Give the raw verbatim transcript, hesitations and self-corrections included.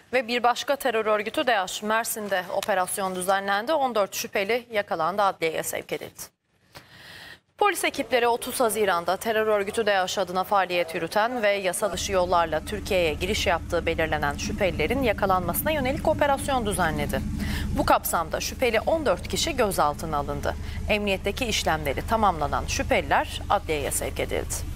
Ve bir başka terör örgütü DAEŞ Mersin'de operasyon düzenlendi. on dört şüpheli yakalandı, adliyeye sevk edildi. Polis ekipleri otuz Haziran'da terör örgütü DAEŞ adına faaliyet yürüten ve yasa dışı yollarla Türkiye'ye giriş yaptığı belirlenen şüphelilerin yakalanmasına yönelik operasyon düzenledi. Bu kapsamda şüpheli on dört kişi gözaltına alındı. Emniyetteki işlemleri tamamlanan şüpheliler adliyeye sevk edildi.